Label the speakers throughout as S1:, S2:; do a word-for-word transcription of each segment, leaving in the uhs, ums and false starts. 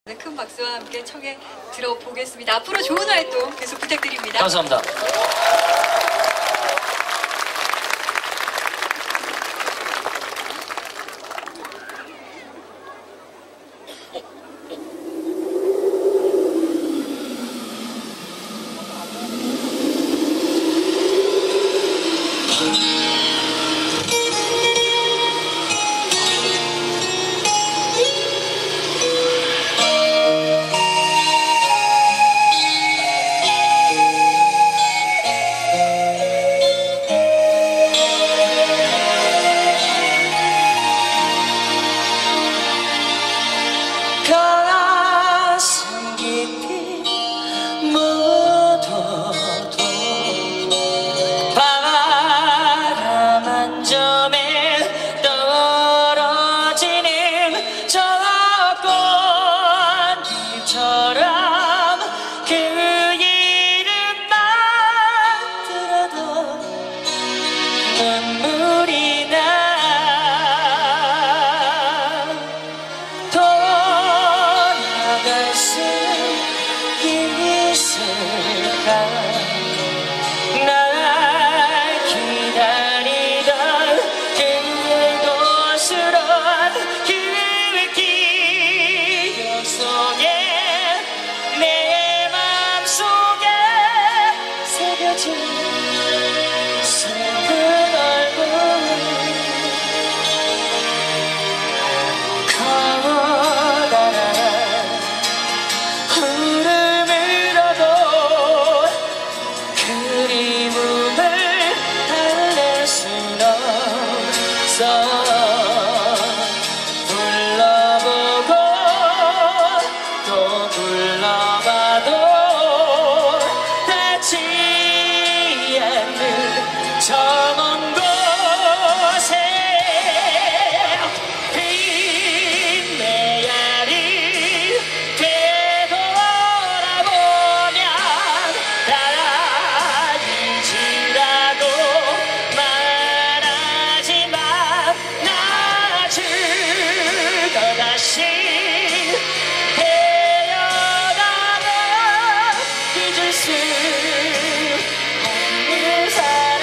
S1: 큰 박수와 함께 청해 들어보겠습니다. 앞으로 좋은 활동 계속 부탁드립니다.
S2: 감사합니다. 가슴 깊이 묻어도 바람 한 점에 떨어지는 저 꽃잎처럼 그 이름만 들어도 눈물이 나. 날 기다리던 그곳으로 그 기억 속에 내 맘속에 새겨진 슬픈 얼굴 커다란 흐름으로도 그리움을 달랠 순 없어. 불러보고 또 불러봐도 닿지 않는 저 먼 곳에 빈 메아리 되돌아보면 나라인지라도 말하지만 나 죽어 다시 헤어나도 잊을 수 없는 사람.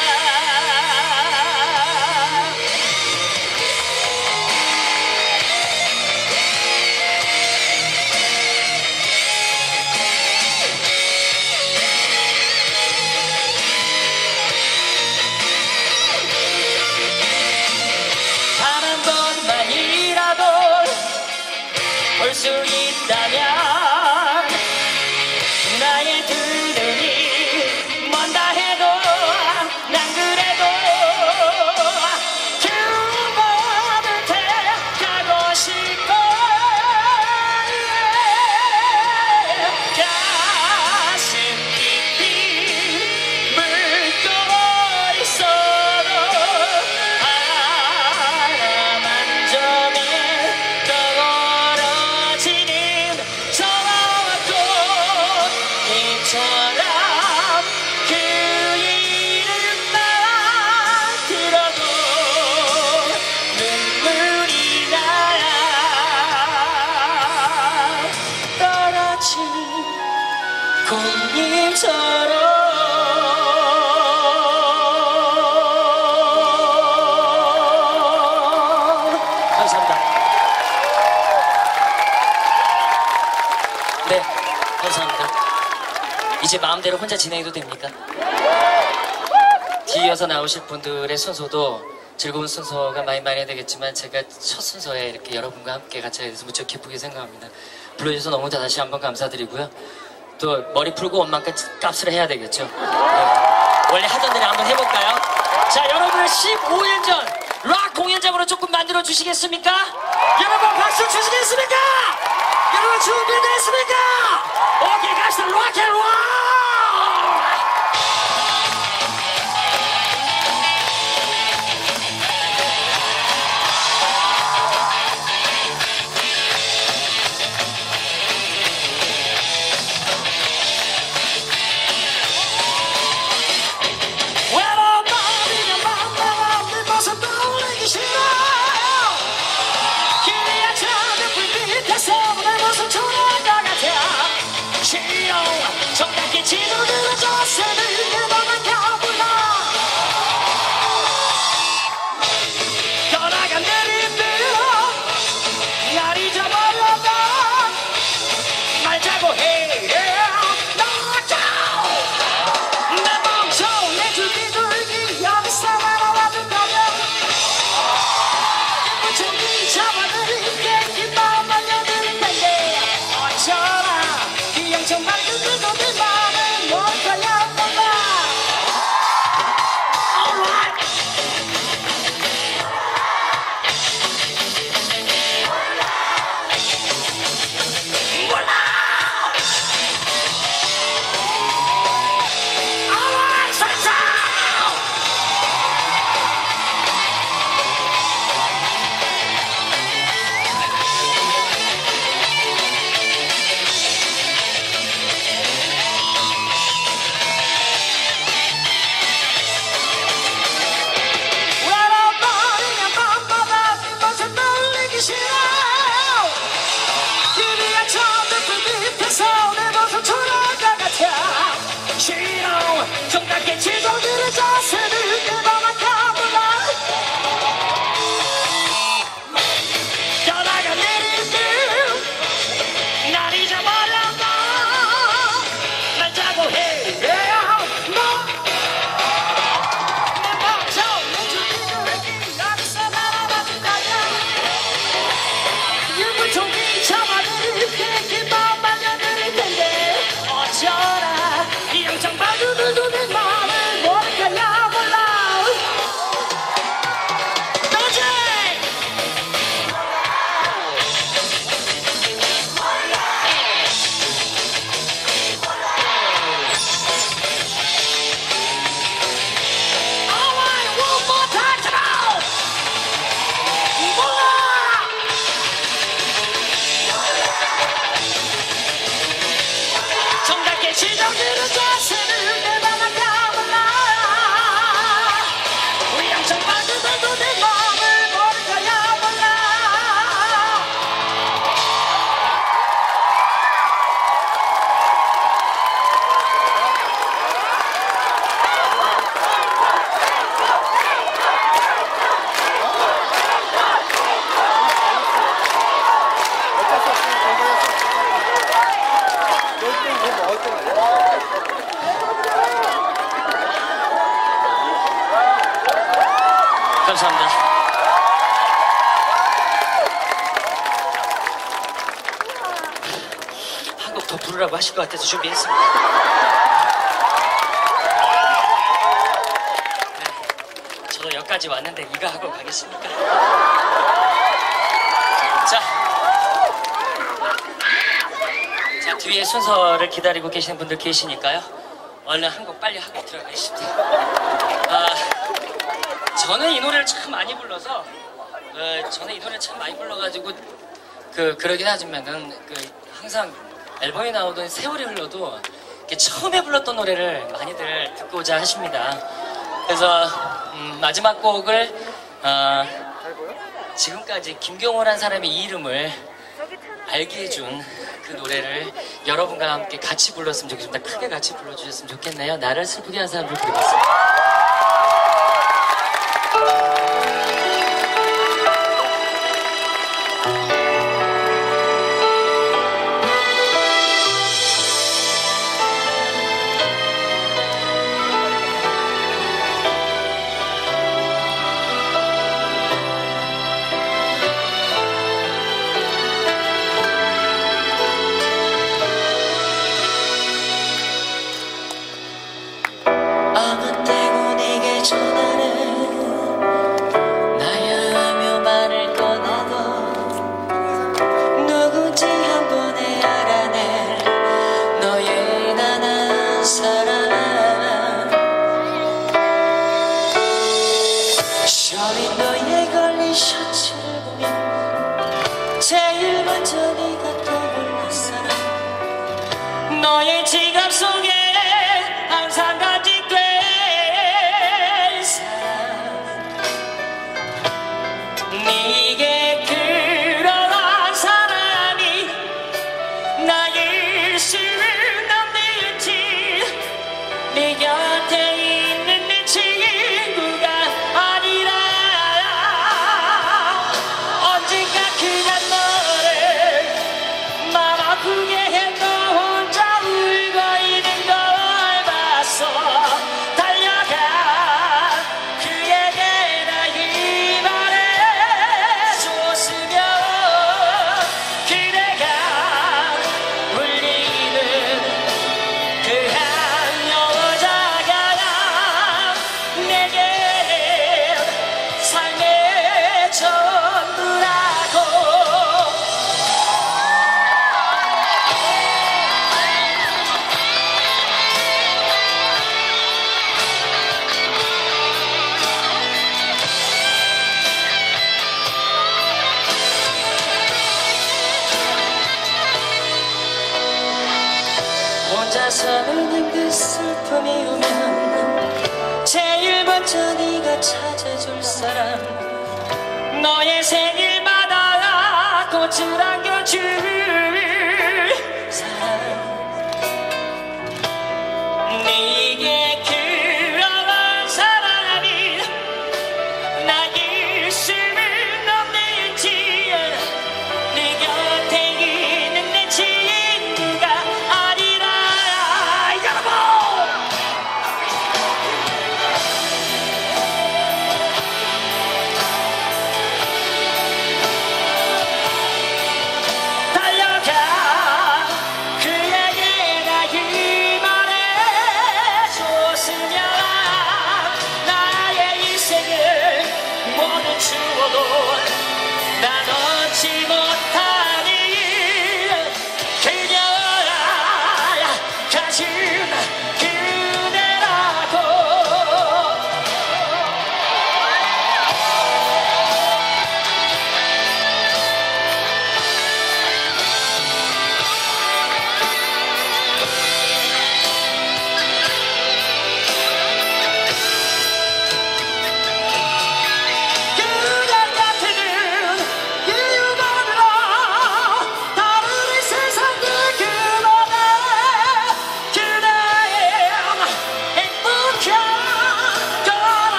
S2: 단 한 번만이라도 볼 수 있다면 나의 두 눈이 먼다 해도 난 그래도 그 먼 곁에 가고 싶어. 가슴 깊이 묻고 있어도 바람 한 점에 떨어지는 저 꽃잎처럼 그 이름만 들어도 눈물이 나. 떨어진 꽃잎처럼. 감사합니다. 네, 감사합니다. 이제 마음대로 혼자 진행해도 됩니까? 뒤이어서 나오실 분들의 순서도 즐거운 순서가 많이 많이 되겠지만 제가 첫 순서에 이렇게 여러분과 함께 같이 하게 돼서 무척 기쁘게 생각합니다. 불러주셔서 너무 다시 한번 감사드리고요. 또 머리 풀고 원만큼 값을 해야 되겠죠. 네. 원래 하던 대로 한번 해볼까요? 자, 여러분 십오 년 전 락 공연장으로 조금 만들어 주시겠습니까? 여러분 박수 주시겠습니까? 여러분 준비됐습니까? 오케이, 갑시다. 락앤롤! Yes, sir. 지정지는 자세를 내방한 가물라 우리 양쪽 만들어도 내 마음을 모를까야 몰라 감사합니다. 한 곡 더 부르라고 하실 것 같아서 준비했습니다. 네, 저도 여기까지 왔는데 이거 하고 가겠습니까? 자, 자 뒤에 순서를 기다리고 계시는 분들 계시니까요. 얼른 한 곡 빨리 하고 들어가겠습니다. 아, 저는 이 노래를 참 많이 불러서 어, 저는 이 노래를 참 많이 불러가지고 그 그러긴 하지만은 그 항상 앨범이 나오던 세월이 흘러도 이렇게 처음에 불렀던 노래를 많이들 듣고자 하십니다. 그래서 음, 마지막 곡을 어, 지금까지 김경호라는 사람의 이 이름을 알게 해준 그 노래를 여러분과 함께 같이 불렀으면 좋겠습니다. 크게 같이 불러주셨으면 좋겠네요. 나를 슬프게 한 사람을 부르겠습니다. 제일 먼저 네가 떠올랐 사람 너의 지갑 속에 항상 간직된 사람 네게 그러한 사람이 나일 수 없는지 네 곁에 있는 내 친구가 아니라 언젠가 그가 아프게 해도 혼자 울고 있는 걸 봤어 달려가 그에게 나이 말해줬으면 그대가 울리는 그 한 여자가 내게 삶의 전부라고 혼자서는 힘든 슬픔이 오면 제일 먼저 네가 찾아줄 사람 너의 생일마다 꽃을 안겨줄